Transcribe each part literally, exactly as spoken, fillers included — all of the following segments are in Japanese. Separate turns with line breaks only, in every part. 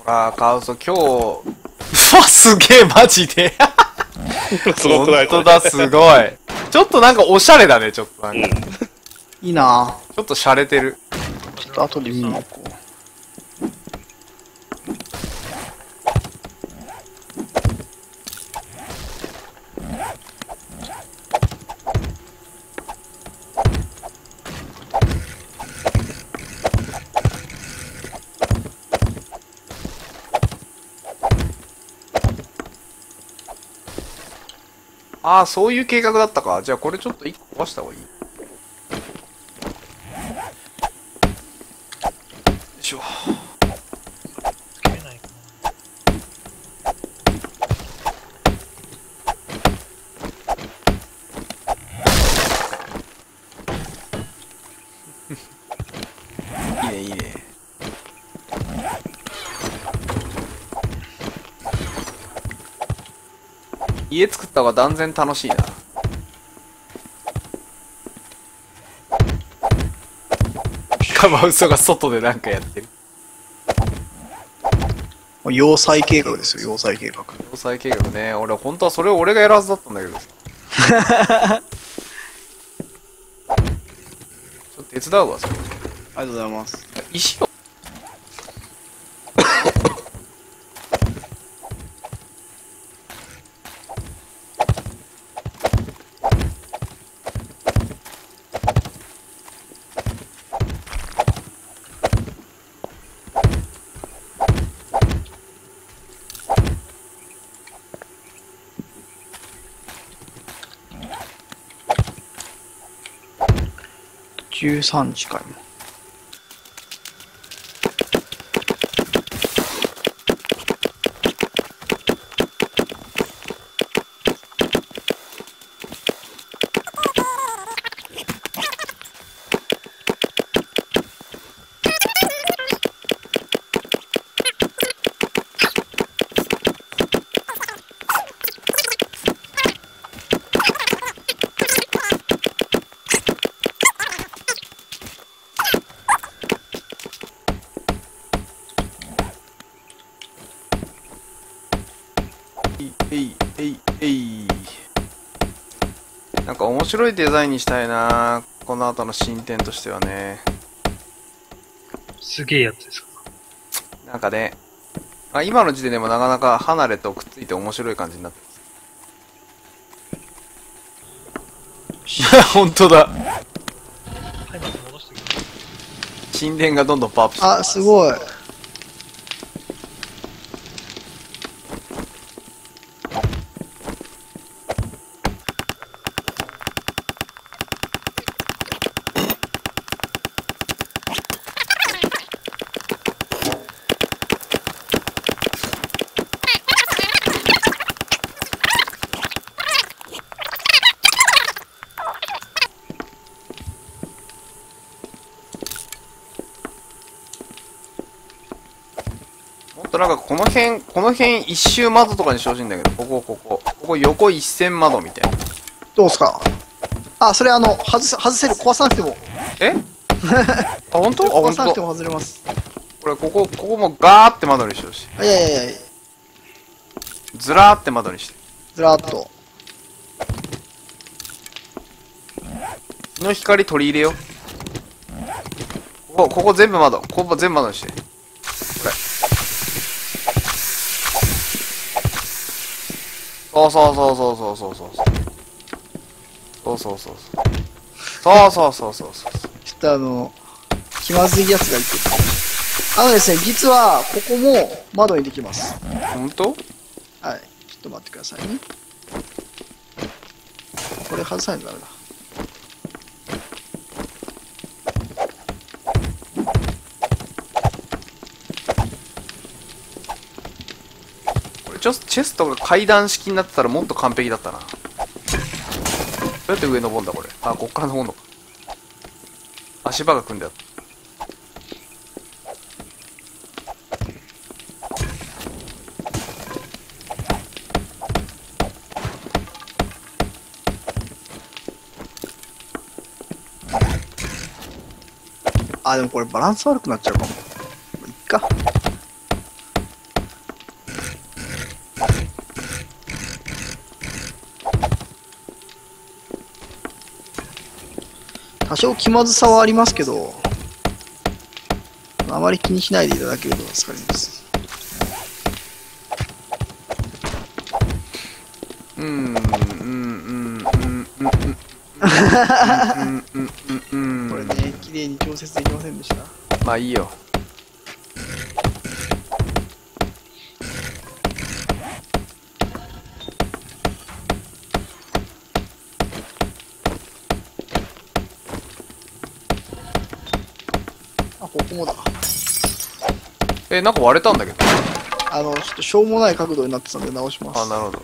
ほら、カウソ、今日、うわ、すげえ、マジで。
すごくない？
ほんとだ、すごい。ちょっとなんかおしゃれだね、ちょっとなんか。
いいな
ちょっと洒落てる。
ちょっと後で見に行こう。
ああ、そういう計画だったか。じゃあこれちょっと一個壊した方がいい。よいしょ。
つけれないか
いいね、いいね。家作った方が断然楽しいな。カワウソが外でなんかやってる。
要塞計画ですよ、要塞計画。
要塞計画ね。俺、本当はそれを俺がやるはずだったんだけどさ。ちょっと手伝うわ、それ。
ありがとうございます。
石を。
じゅうさんじかいも。
えい、えい、えい。なんか面白いデザインにしたいな。この後の進展としてはね。
すげえやつですか。
なんかね、あ、今の時点でもなかなか離れとくっついて面白い感じになってます。本当だ。
はい、また戻してください。
神殿がどんどんパワーアップして
あ、すごい。
もっとなんかこの辺、この辺一周窓とかにしてほしいんだけど、ここ、ここ、ここ横一線窓みたいな。
どうすか？あ、それあの、外す、外せる、壊さなくても。
えあ、本当？あ、
壊
本当。
さなくても外れます。
これ、ここ、ここもガーって窓にしてほしい。
あ、いやいやいやいや、
ずらーって窓にして。
ずらーっと。
日の光取り入れよう。ここ、ここ全部窓。ここ全部窓にして。これ。そうそうそうそうそうそうそう。そうそうそうそう。そうそうそうそうそう。
ちょっとあの、気まずいやつがいて。あのですね、実は、ここも窓にできます。
ほんと？
はい。ちょっと待ってくださいね。これ外さないとダメだ。
これちょチェストが階段式になってたらもっと完璧だったな。どうやって上登るんだこれ。あ、こっから登るのか。足場が組んであった。
あ、でもこれバランス悪くなっちゃうかも。いっか。 多少気まずさはありますけど、あまり気にしないでいただけると助かります。
うんうんうんうんうんうんうんうん。
これね、綺麗に調節できませんでした。
まあいいよ。
あ、ここもだ。
え、なんか割れたんだけど。
あの、ちょっとしょうもない角度になってたんで直します。
あ、なるほど。
よ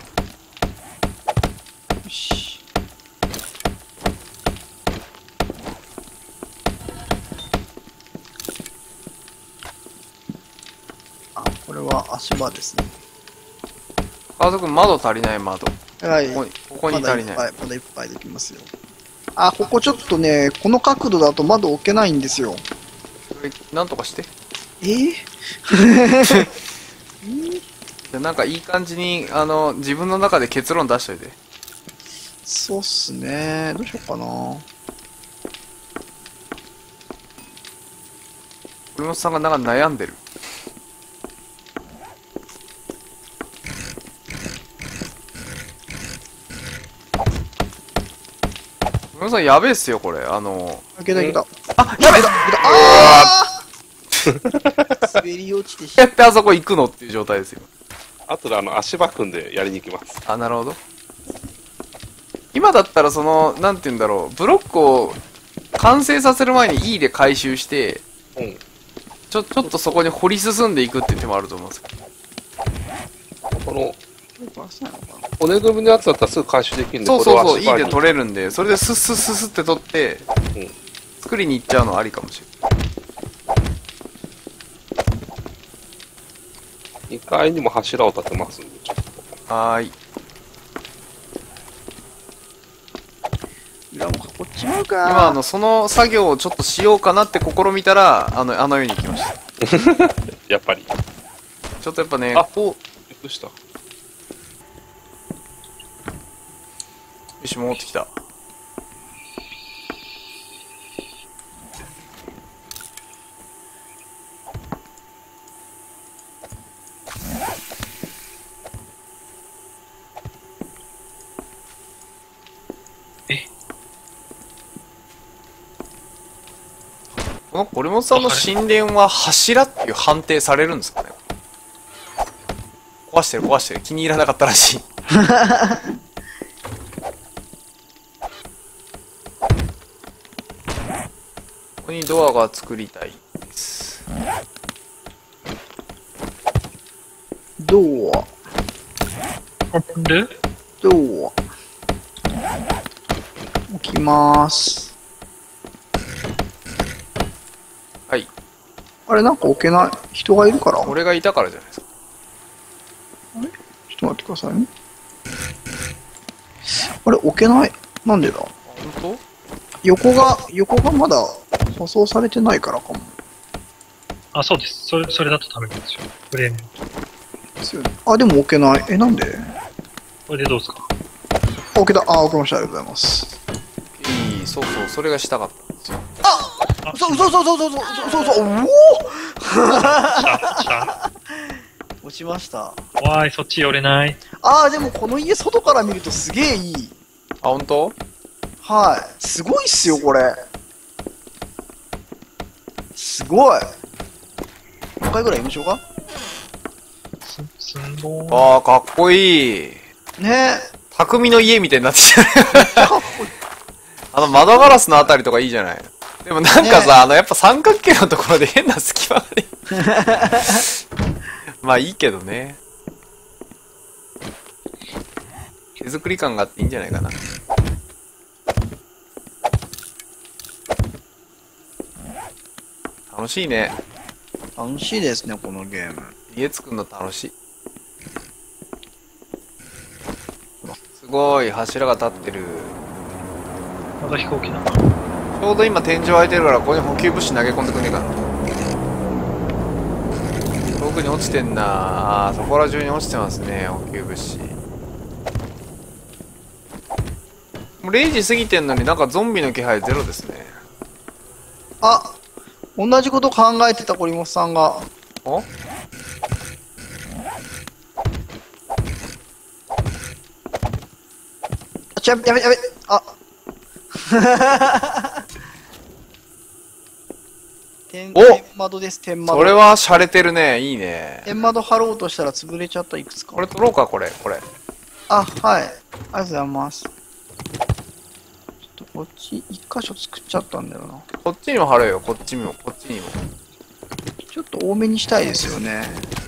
し。あ、これは足場ですね。
あそこ窓足りない窓。
はい。
ここに、ここに足りない。
まだいっぱい、まだいっぱいできますよ。あ、ここちょっとね、この角度だと窓置けないんですよ。
それなんとかして。
えー、
でなんかいい感じに、あの、自分の中で結論出しといて。
そうっすね。どうしようかな。
森本さんがなんか悩んでる。森本さんやべえっすよ、これ。あの、
いけたいけた。
あ、やべえ
あー滑り落ちてし
やってあそこ行くのっていう状態ですよ。
あとであの足場組んでやりに行きます。
あ、なるほど。今だったらその、なんて言うんだろう、ブロックを完成させる前に E で回収して、
うん。
ちょ、ちょっとそこに掘り進んでいくっていう手もあると思うんですけど。
この
これそうなのかな。
骨組みのやつだったらすぐ回収できるんで、
そうそうそう、
これ
E
は足場に
で取れるんで、それでスッスッスッスッって取って、
うん
作りに行っちゃうのはありかもしれない。
にかいにも柱を立てますんで、ちょっと。
はーい。
裏も囲っちまうか。
今、あの、その作業をちょっとしようかなって試みたら、あの、あの世に行きました。
やっぱり。
ちょっとやっぱね、
あ
こ
びっくりした。
う、よし、戻ってきた。この森本さんの神殿は柱っていう判定されるんですかね。壊してる壊してる。気に入らなかったらしい。ここにドアが作りたいです。
ドア、
オープンで
ドア。置きまーす。
はい。
あれ、なんか置けない。人がいるから。
俺がいたからじゃないですか。
ちょっと待ってくださいね。あれ、置けない。なんでだ。
本
横が、横がまだ舗装されてないからかも。
あ、そうです。それ、それだとダメなんですよ。フレーム。
ですよね。あ、でも置けない。え、なんで。
これでどうですか？
あ、置けた。あ、置けました。ありがとうございます。
当いい、そうそう、それがしたかったんですよ。
あ、
そうそうそうそうそうそうそうそう。おお
した
落ちました。
わーい、そっち寄れない。
あー、でもこの家外から見るとすげえいい。
あ、本当？
はい。すごいっすよ、これ。すごい。何回ぐらい言いましょうか。
す、すんぼー。
ああ、かっこいい。
ね
匠の家みたいになってきたね。
え。かっこいい。
あの窓ガラスのあたりとかいいじゃない。でもなんかさ、
ね
あのやっぱ三角形のところで変な隙間がね。まあいいけどね。手作り感があっていいんじゃないかな。楽しいね。
楽しいですね、このゲーム。
家作るの楽しい。すごい、柱が立ってる。
まだ飛行機だな。
ちょうど今天井空いてるからここに補給物資投げ込んでくんねえかな。遠くに落ちてんなあー、そこら中に落ちてますね、補給物資。もうれいじ過ぎてんのになんかゾンビの気配ゼロですね。
あ、同じこと考えてた堀本さんが。
お
あ、ちょ、やべ、やべ、やべ。あ。天
お
天窓です、天窓。
それは洒落てるね。いいね。
天窓張ろうとしたら潰れちゃった、いくつか。
これ取ろうか、これ、これ。
あ、はい。ありがとうございます。ちょっとこっち、一箇所作っちゃったんだよな。
こっちにも貼れよ、こっちにも、こっちにも。
ちょっと多めにしたいですよね。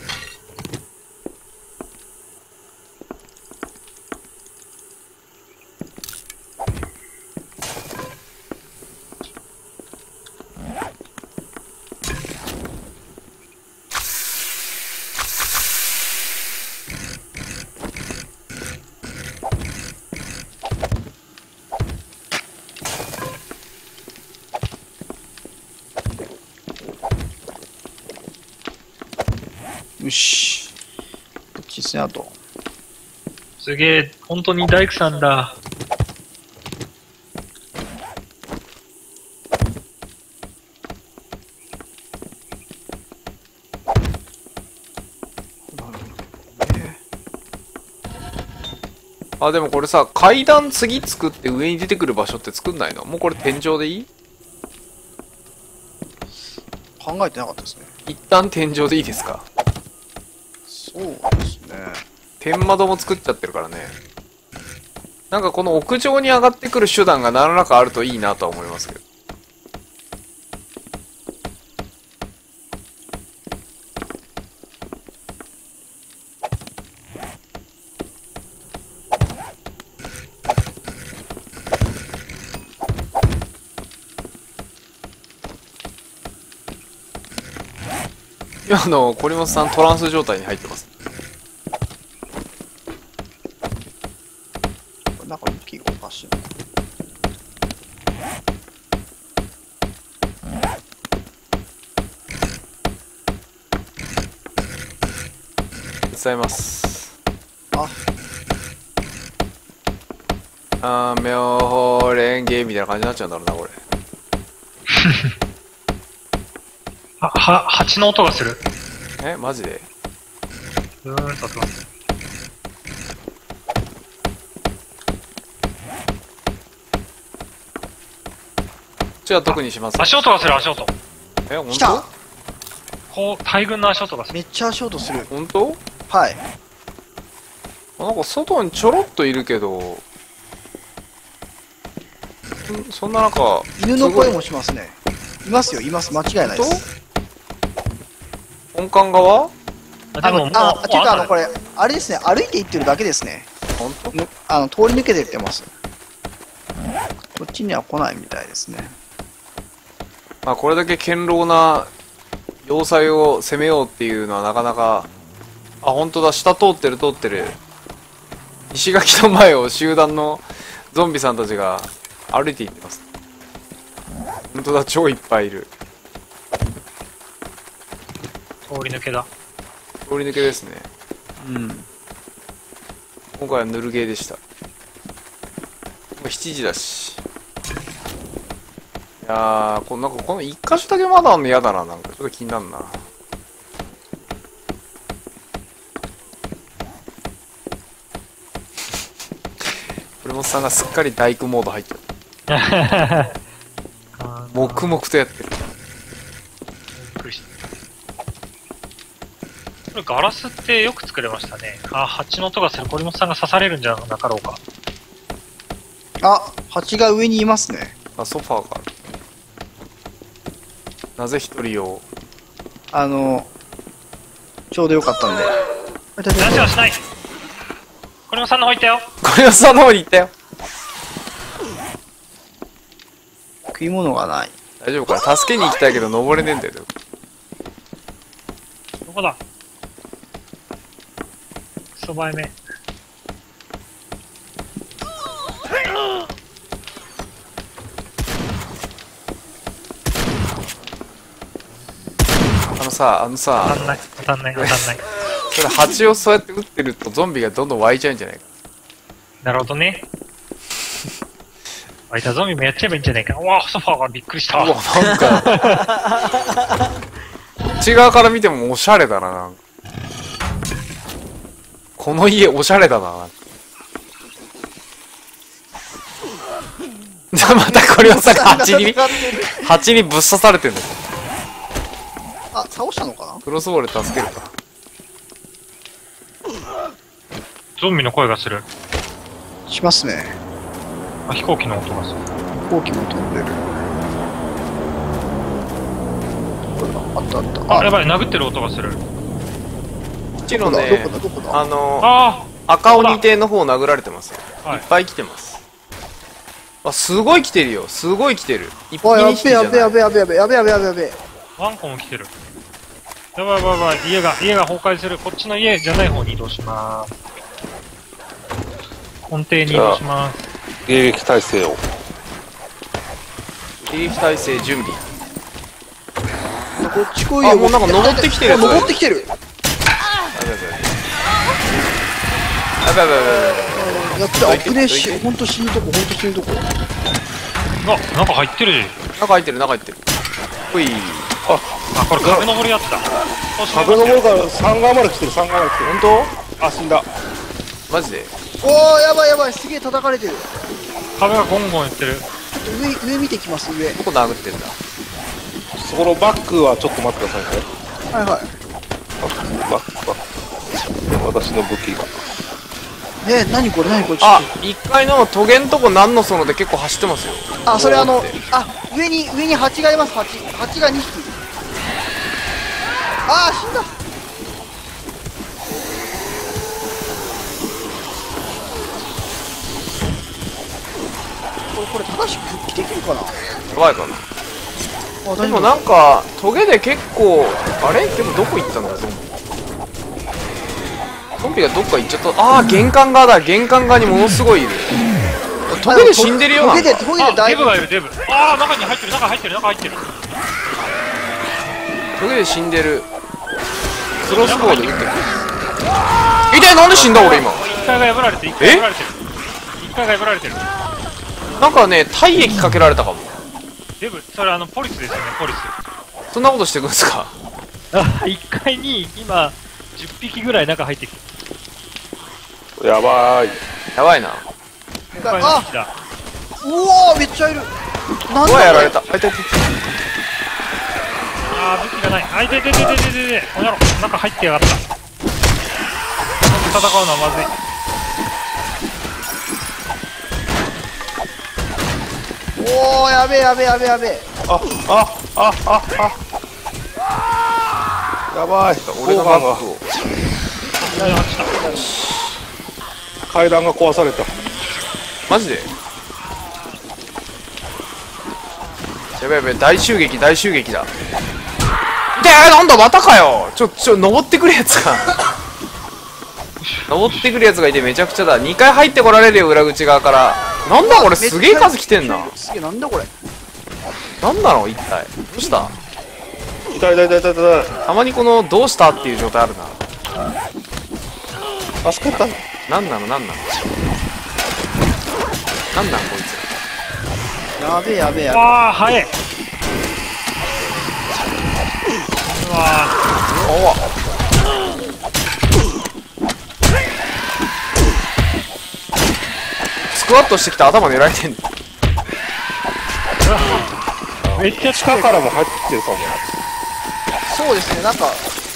よし。こっちですね、あと。
すげえ、本当に大工さんだ。
あ、でもこれさ、階段次作って上に出てくる場所って作んないの？もうこれ天井でいい？
考えてなかったですね。
一旦天井でいいですか？
そうですね。
天窓も作っちゃってるからね。なんかこの屋上に上がってくる手段が何らかあるといいなとは思いますけど。今の堀本さんトランス状態に入ってます。
なんか息がおかしいな。
手伝います。
あ、
あー、妙法蓮華みたいな感じになっちゃうんだろうな、これ。
は、は、蜂の音がする。
え、マジで？
うーんと音がする。
じゃあ特にします。
足音がする、足音。
え、ほん
来た
と？
こう、大群の足音がする。
めっちゃ足音する。
ほんと？
はい。
なんか外にちょろっといるけど、そそんな中、
犬の声もしますね。いますよ、います。間違いないです。
本館側？
あ、でも、もう、
あ、ていうか、あの、こ
れ。
れ、あれですね、歩いて行ってるだけですね。
ほんと？
ぬあの、通り抜けてってます。こっちには来ないみたいですね。
まあこれだけ堅牢な要塞を攻めようっていうのはなかなか、あ、ほんとだ、下通ってる通ってる。石垣の前を集団のゾンビさんたちが歩いて行ってます。ほんとだ、超いっぱいいる。
通り抜けだ。
通り抜けですね。
うん。
今回はぬるゲーでした。もうしちじだし。いやー、このなんかこの一箇所だけまだあんの嫌だな、なんかちょっと気になるな。堀本さんがすっかり大工モード入ってる。黙々とやってる。
びっくりした。これガラスってよく作れましたね。あ、蜂の音がする。堀本さんが刺されるんじゃなかろうか。
あ、蜂が上にいますね。
あ、ソファーがある。なぜ一人用？
あの、ちょうどよかったんで。
話はしない。堀本さんの方行ったよ。
堀本さんの方に行ったよ。
食い物がない。
大丈夫かな？助けに行きたいけど登れねえんだよ。
どこだ？クソバエめ。
あのさ、あのさ、
当たんない、当たんない、当たんない。
それ蜂をそうやって撃ってるとゾンビがどんどん湧いちゃうんじゃないか。
なるほどね。 あいたゾンビもやっちゃえばいいんじゃないか。うわ、ソファーがびっくりした。
うわ、なんか、内側から見てもおしゃれだな、なんか。この家おしゃれだな。じゃあまたこれをさ、蜂に、蜂にぶっ刺されてんの。
あ、倒したのかな。
クロスボールで助けるか。
ゾンビの声がする。
しますね。
あ、飛行機の音がする。
飛行機も飛んでる。これだ、あったあった。
あ、やばい、殴ってる音がする。
こっちの
ど
ね
こだ、どこだ。
あの、
あ
赤鬼亭の方殴られてますよ。
はい
いっぱい来てます。あ、すごい来てるよ。すごい来てる。一匹
おい、や
二匹じゃ
べえやべえや
ない。
べえやべえやべえやべえやべえやべえやべえ。
あ、ワンコも来てる。やばいやばいやばい、家が、家が崩壊する。こっちの家じゃない方に移動しまーす。根底に移動します。
迎撃態勢を。
迎撃態勢準備。
こっち来いよ。
あもうなんか登ってきてるやつ
あ登ってきてる。
やばいやばいやばいやばいやばいやばいやばいやばい。
やってアップデーシほんと死ぬとこ、ほんと死ぬとこ。
あ、なんか入ってる。
中入ってる、中入ってる。ほい。
あ、これ壁登るやつだ。
壁登るからさん側まで来てる、さん側まで来てる。
本
あ、死んだ。
当マジで
おー、やばいやばい、すげえ叩かれてる。
壁がゴンゴン言ってる。
ちょっと上、上見てきます、上。
どこ殴ってんだ。
そこのバックはちょっと待ってくださいね。
はいはい。
バック、バック、バック。私の武器が。
え、なにこれ、なにこれ。
あ、いっかいのトゲんとこなんのそので結構走ってますよ。
あ、それあの
おーって、
あ、上に、上に蜂がいます、蜂。蜂がにひき。あー、死んだ。これ、これ正しく復帰できるかな。
やばいかな。
あ、
でもなんか、トゲで結構、あれでもどこ行ったんだ、ゾンビ。ゾンビがどっか行っちゃった。あー、玄関側だ。玄関側にものすごいいる。トゲで死んでるよ、なんか
トゲで、。トゲで
あ、
だいぶ
デブ。がいる、デブ。あー、中に入ってる、中入ってる、中入ってる。
トゲで死んでる。クロスボウで撃ってる。痛い、なんで死んだ俺今。
いっかいが破られてる、いっかいが破られてる。いっかいが破られてる。
なんかね、体液かけられたかも。
デブ、それあの、ポリスですよね、ポリス。
そんなことしてくんすか。
あ、いっかいに今、じゅっぴきぐらい中入ってきて。
やばーい。
やばいな。
いっぱいの敵だ。
うおー、めっちゃいる。なん
う
だこれ
わやられた。あ、痛い痛い痛い。
あー、武器がない。あ、いていていていていていて。おやろ、中入ってやがった。戦うのはまずい。
おー、やべえやべえやべえやべえ。
あ、あ、あ、あ、あ。やばい。
俺の
後半が
バッグを。
いやいや、落ちた。
階段が壊された。
マジでやべやべ、大襲撃、大襲撃だ。で、なんだ、またかよ。ちょ、ちょ、登ってくるやつが。登ってくるやつがいてめちゃくちゃだ。にかい入ってこられるよ、裏口側から。なんだこれ、すげえ数来てんな。
すげえ、なんだこれ。
なんなの一体。どうした
痛い痛い痛い痛い痛い。
たまにこの、どうしたっていう状態あるな。
助かった。
なんなのなんなのなんなんこいつ。
やべえやべえやべえ。
わあ、早い。うわ
おわスクワットしてきた頭狙えてんの。
ー、めっちゃ近い。
下からも入ってきてるかも。
そうですね、なんか、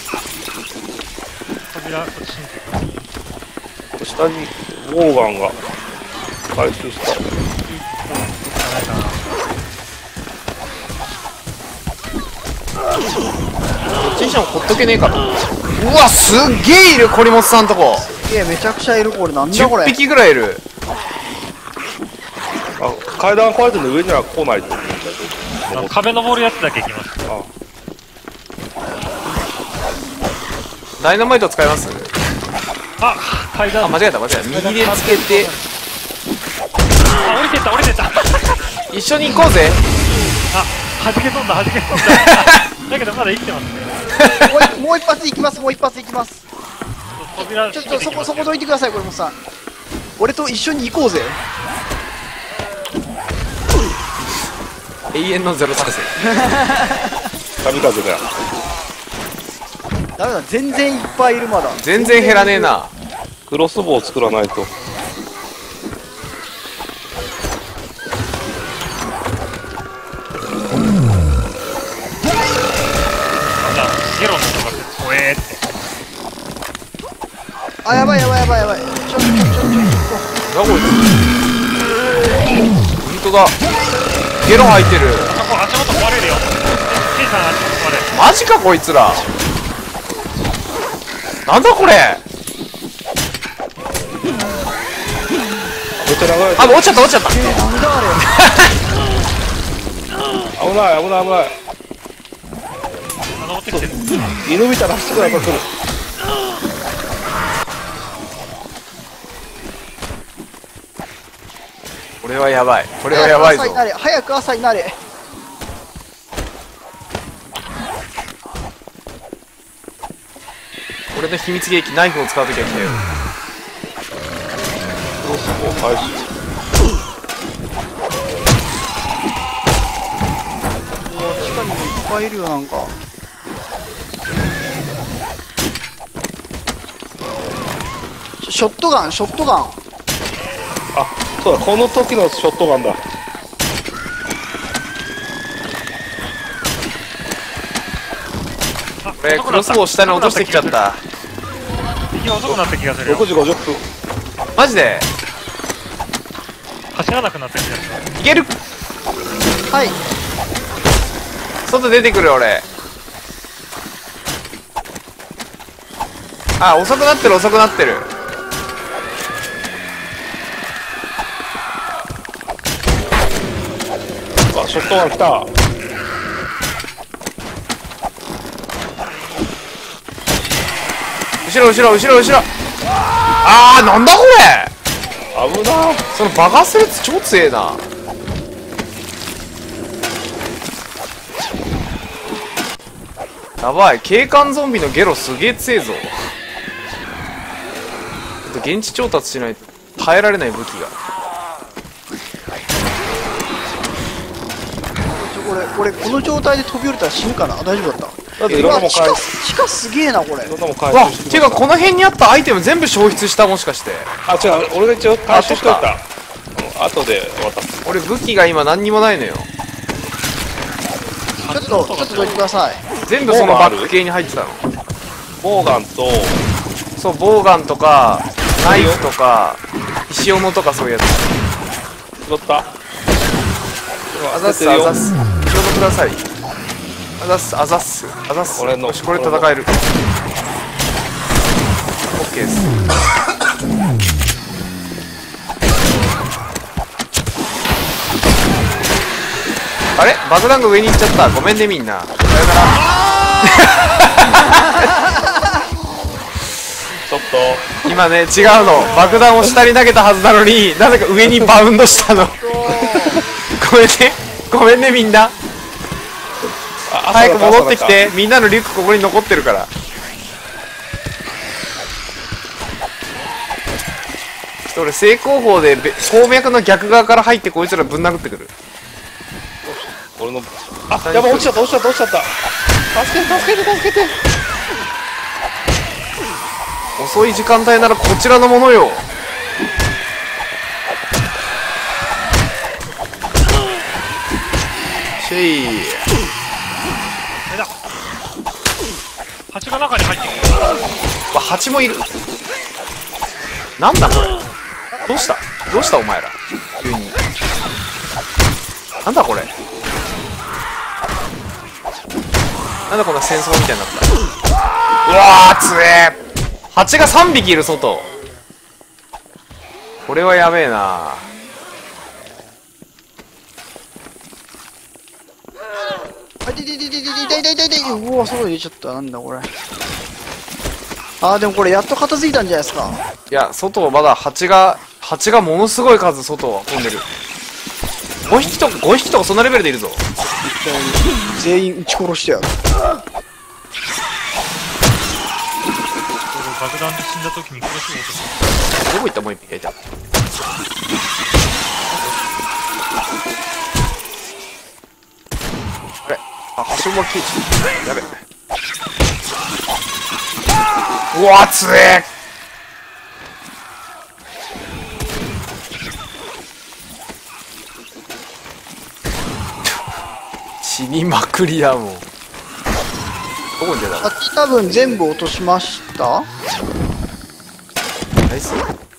扉、こっちに。
下にウォーガンが回収した。
どっちにしてもほっとけねえから。うわ、すっげえいる、コリモスさんとこ。
すげえ、めちゃくちゃいる、これ。なんだこ
10
れ。
匹ぐらいいる。
あ、階段壊れてるの上には来ないと思うんだけど。
あの壁登るやつだけ行きます。
あ、
ダイナマイト使います。
あ、階段。
あ、間違えた間違えた。右でつけて、
あ、降りてった、降りてった。
一緒に行こうぜ。
あ、弾け飛んだ、弾け飛んだ。だけどまだ生きてますね。
もう一もう一発いきます、もう一発いきます。
扉
ちょっとそこ、そこどいてください、これもさん。俺と一緒に行こうぜ。
永遠のゼロ作戦。
神風だよ。
ダメだ、全然いっぱいいるまだ。
全然減らねえな。
クロスボウ作らないと。
なんだ、ゲロの音が怖えって。
あ、やばいやばいやばいやばい。ちょちょちょちょちょ。
なんだこいつ。ほんとだ。ゲロ吐いてる。
あそこ足元壊れるよ。小さな足元壊れる。
マジかこいつら。なんだこれ。
めっちゃ流れて
あ、もう落ちちゃった落ちちゃった。
えー、なんだあれ。
危ない危ない危ない。
あ、登ってきてる。
犬見たら走ってくる。
これはやばい。これはやばいぞ
朝。になれ、早く朝になれ。
俺の秘密兵器ナイフを使うときは来たよ。
クロスボウ開始。
うわ、地下にもいっぱいいるよ、なんか。ショショットガン、ショットガン。
あ、そうだ、この時のショットガンだ。
あ、
これクロスボウ下に落としてきちゃった。
敵が遅くなった気がするよ
ろく。じごじゅっぷん。
マジで
走らなくなった気がする。
いける。
はい。
外出てくる俺。あ、遅くなってる遅くなってる。
あ、ショットガン来た。
後ろ後ろ後ろ後ろ。あー、なんだこれ。
危なー。
その爆発するやつ超強えな。やばい、警官ゾンビのゲロすげえ強えぞ。ちょっと現地調達しないと耐えられない武器が。
ちょ、これ、これ、この状態で飛び降りたら死ぬかな。大丈夫だった。
だって色々も
地下、
回
地下すげえな、これ。
色々も回
わ
収して
てかこの辺にあったアイテム全部消失した。もしかして
あ、違う、俺が一応回収しとい
あそ
た。うん、後で渡す。
俺武器が今何にもないのよ。
ちょっと、ちょっとどいてください。
全部そのバッグ系に入ってたの。
ボウガンと、
そう、ボウガンとかナイフとか石斧とかそういうやつ。
拾った。
あざっすあざっす。ちょうどください。あざっすあざっすあざっす。
俺の
よし、これ戦える。オッケーです。あれ、爆弾が上に行っちゃった。ごめんねみんな。さよなら。
ちょっと、
今ね、違うの。爆弾を下に投げたはずなのに、なぜか上にバウンドしたの。ごめんね。ごめんねみんな。
あ
早く戻ってきて。みんなのリュックここに残ってるから。ちょっと俺正攻法でべ鉱脈の逆側から入ってこいつらぶん殴ってくる。
俺の、あ、やばい、落ちちゃった落ちちゃった落ちちゃった。助けて助けて助けて。
遅い時間帯ならこちらのものよ。シェイ。
あれだ。蜂が中に入ってくる。
わ、蜂もいる。なんだこれ。どうしたどうしたお前ら急に。なんだこれ。なんだこんな戦争みたいになった。うわーつえー。蜂がさんびきいる外。これはやべえな。
あ、いてててててて痛い痛い痛い痛い。うわ、外入れちゃった。なんだこれ。あー、でもこれやっと片付いたんじゃないですか。
いや、外はまだ蜂が、蜂がものすごい数外は飛んでる。ごひきとか、ごひきとかそんなレベルでいるぞ。
全員撃ち殺してやる。
爆弾で死んだ時に殺す男。
どこ行ったもう一匹がいた。 あ、はしごが消えちゃった。やべ。うわ、つえ死にまくりだもん。どこに出たの？
あっち多分全部落としました。
ナイス。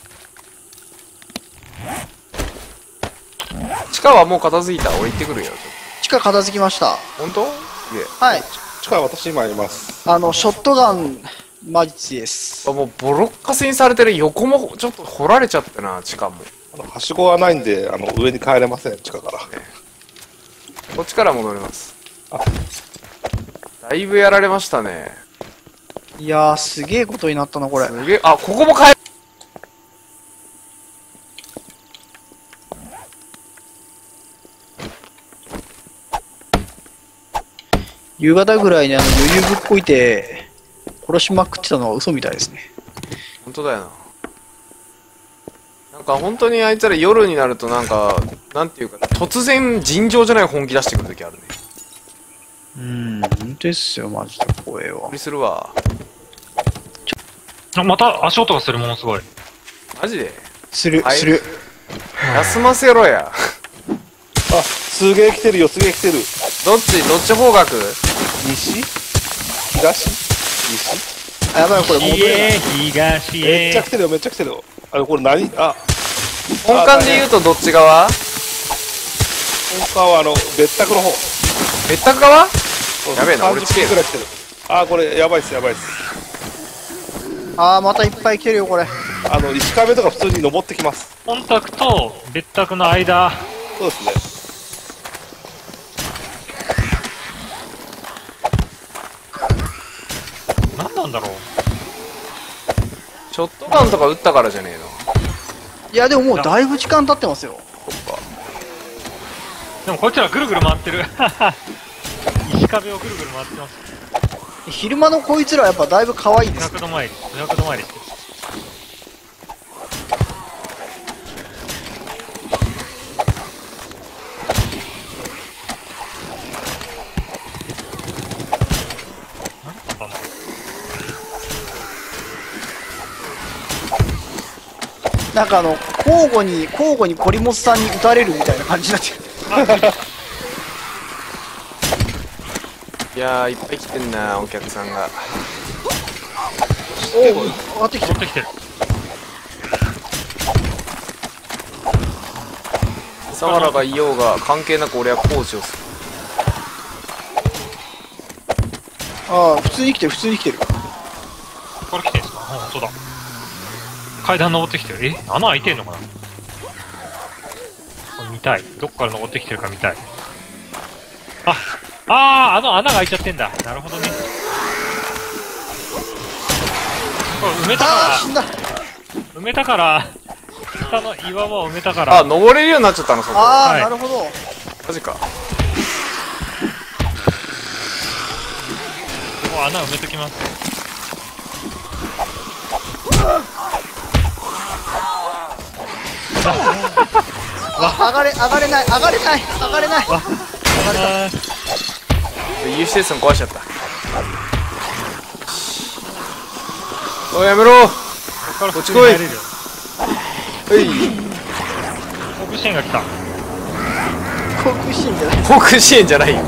地下はもう片付いた。俺行ってくるよ。
地下片付きました。
本当？すげえ。
はい。
地下は私今います。
あの、ショットガン、魔術です。
あ、もうボロッカスにされてる。横もちょっと掘られちゃってな、地下も。
あの、はしごはないんで、あの、上に帰れません、地下から。
こっちから戻ります。
あ、
だいぶやられましたね。
いやー、すげえことになったな、これ。
すげえ、あ、ここも帰る。
夕方ぐらいにあの余裕ぶっこいて、殺しまくってたのは嘘みたいですね。
本当だよな。なんか本当にあいつら夜になるとなんか、なんていうか、突然尋常じゃない本気出してくるときあるね。
うーん、本当ですよ、マジで怖えわ
びっくり。するわ。
あ、また足音がする、ものすごい。
マジです
る、
はい
する。
休ませろや。
あ、すげえ来てるよ、すげえ来てる。
どっちどっち方角？
西東西
あ、やばい、これ戻れない。
東
めっちゃ来てるよ、めっちゃ来てるよ。あれ、これ何あ、
本館で言うとどっち側？
本館はあの、別宅の方。
別宅側？やべえな、俺
さんじゅっ
近えな。
ぷんくらい来てる。あ、これ、やばいっす、やばいっす。
あー、またいっぱい来てるよ、これ。
あの、石壁とか普通に登ってきます。
本宅と別宅の間。
そうですね。
何なんだろう。
ショットガンとか撃ったからじゃねえの。
いや、でももうだいぶ時間経ってますよ。
そっか。
でもこいつらぐるぐる回ってる。石壁をぐるぐる回ってます。
昼間のこいつらはやっぱだいぶ可愛いです
ごひゃく。ど参り、ごひゃくど参りしてる。なんだろう。
なんかあの、交互に、交互にコリモスさんに撃たれるみたいな感じになってる。
いやー、いっぱい来てんな、お客さんが。
おお、上がってきてる。
持ってきてる。
相良がいようが関係なく俺は工事をする。
ああ、普通に来てる、普通に来てる。
これ来てるんすか？あ、ほんとだ。階段登ってきてる。え、穴開いてんのかな？これ見たい。どっから登ってきてるか見たい。あ、あー、あの穴が開いちゃってんだ。なるほどね。これ埋めた
ああ、
か
死んだ。
ら、埋めたから、下の岩場を埋めたか
あ、
ら。
登れるようになっちゃったの、そこ。
ああ、
はい
なるほど。
マジか。
ここ穴埋めときます。
上がれ、上がれない、上がれない、上がれない。
あ
有刺鉄線壊しちゃった。おい、やめろ。
ここから
こっち来い
入れるよ。
はい。
国支援が来た。
航空シーンじゃない。
航空支援じゃないよ。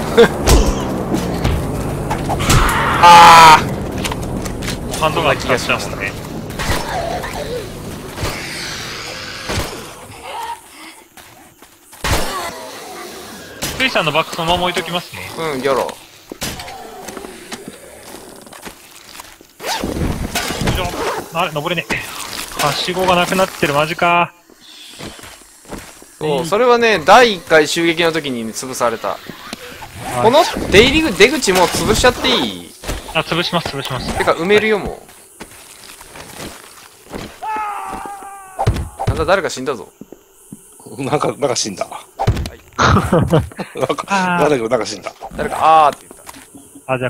あ
ハンドガン使っちゃうもんね。クリスさんのバッグそのまま置いときますね。
ー、うん、ギョロ。
よいしょ。あれ、登れねえ。はしごがなくなってる、マジか。
そう、それはね、だいいっかい襲撃の時に潰された。
はい
この出入り口、出口もう潰しちゃっていい？
あ、潰します、潰します。
てか、埋めるよ、もう。なんだ、誰か死んだぞ。
なんか、なんか死んだ。なんか、
あー
なんだけど、なんか死んだ。
誰か、あーって言った。
あ、じゃあ、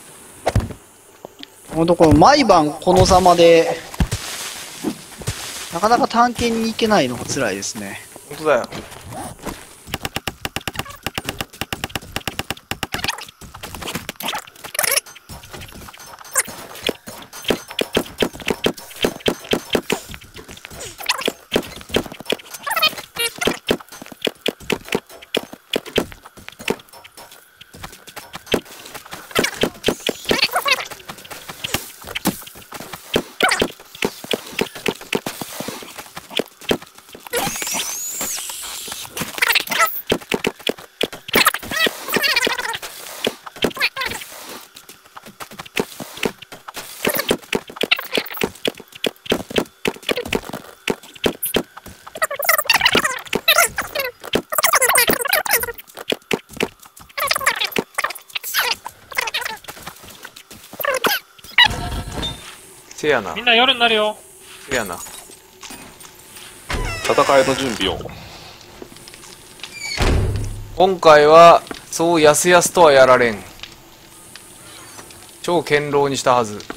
ほんとこの毎晩このざまで、 なかなか探検に行けないのが辛いですね。
本当だよ。せやな
みんな夜になるよ。
せやな。
戦いの準備を。
今回はそうやすやすとはやられん。超堅牢にしたはず。
に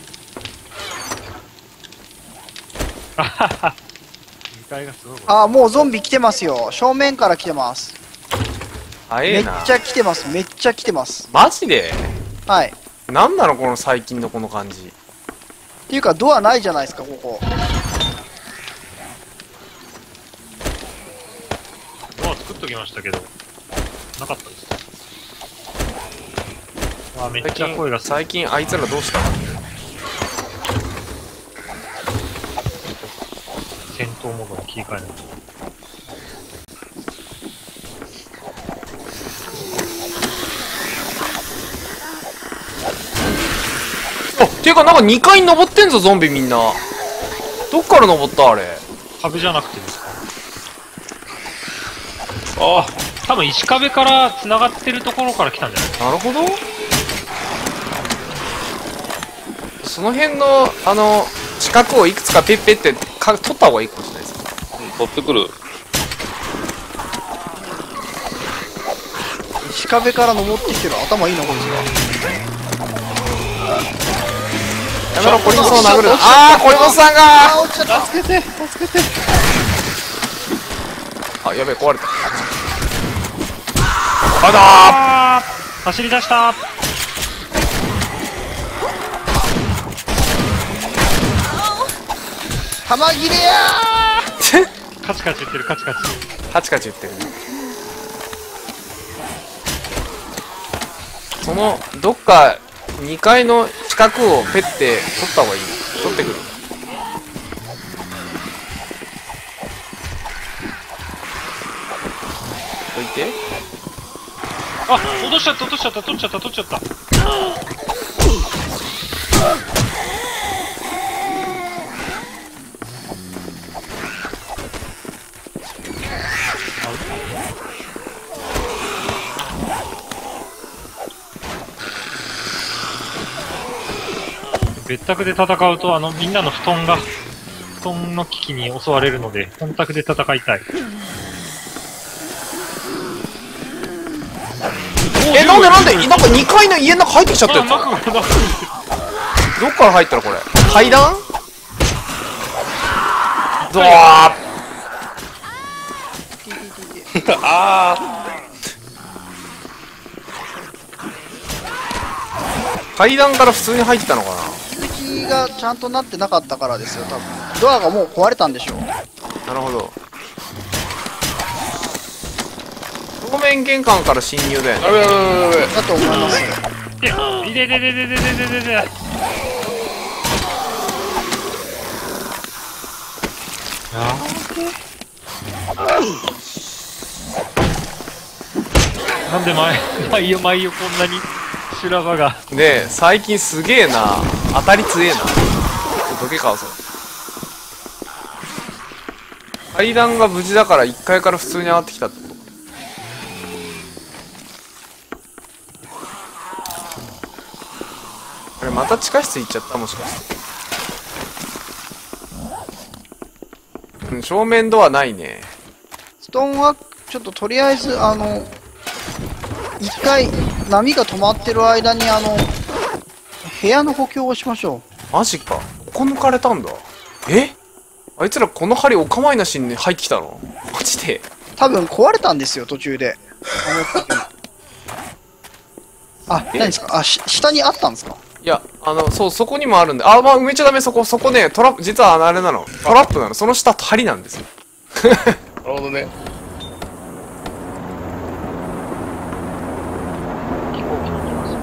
かいがすごい。
あー、もうゾンビ来てますよ。正面から来てます。めっ
早えな。
ちゃ来てます。めっちゃ来てます。
マジで
はい。っ
なんなのこの最近のこの感じ。
ていうか、ドアないじゃないですか、ここ。
ドア作っときましたけど、なかったです。あー、めっ
最
ちゃ声がする。
近最近あいつらどうしたの？
戦闘モードに切り替えないと。
あ、ていうかなんかにかいに登ってんぞゾンビみんな。どっから登ったあれ。
壁じゃなくてですか？
あ
多分石壁から繋がってるところから来たんじゃないですか？
なるほど。その辺のあの四角をいくつかペッペってか取った方がいいかもしれないです。
あ、取ってくる。
石壁から登ってきてる。頭いいな、こいつ
やめろ、コリモスを殴る。あー、コリモスさんが
が。落ちちゃった。
助けて助けて。
あ、やべえ、壊れた。あだ
あー、走り出した。
玉切れや
ー
カチカチ言ってる、カチカチ。
カチカチ言ってるね。そのどっかにかいの四角をペッて取った方がいい。取ってくる。どいて。
あ、落としちゃった、落としちゃった、取っちゃった、取っちゃった。別宅で戦うと、あの、みんなの布団が、布団の危機に襲われるので、本宅で戦いたい。
え、なんでなんでなんかにかいの家の中入ってきちゃったよ。
あ、中が、中が。
どっから入ったのこれ。階段ドワー
あ
階段から普通に入ったのかな。
口がちゃんとなってなかったからですよ、多分。ドアがもう壊れたんでしょう。
なるほど。正面玄関から侵入だよ
ー、や
ね。
べやべやべやべ。
だと思います。
いで、いででででででででで。なんで前、前よ前よこんなに修羅場が。
で、最近すげえな。当たり強えな。どけかわそう。階段が無事だからいっかいから普通に上がってきたってこと。これまた地下室行っちゃった、もしかして。うん、正面ドアないね。
ストーンは、ちょっととりあえず、あの、一回、波が止まってる間に、あの、部屋の補強をしましょ
マジか。ここ抜かれたんだ。えあいつらこの針お構いなしに入ってきたの？マジで？
多分壊れたんですよ、途中で。あ、何ですか？あ、し、下にあったんですか？
いや、あの、そう、そこにもあるんで。あ、まあ、埋めちゃダメ、そこ、そこね、トラップ、実はあれなの。トラップなの。その下、針なんですよ。
なるほどね。
飛行機に行きます。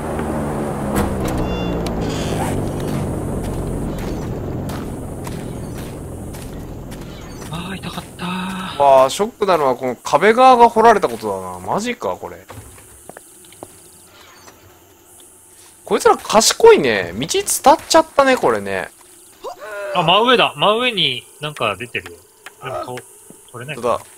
ああ、痛かったー。
わあ、ショックなのは、この壁側が掘られたことだな。マジか、これ。こいつら賢いね。道伝っちゃったね、これね。
あ、真上だ。真上になんか出てるよ。でも、と、取れない
そうだ。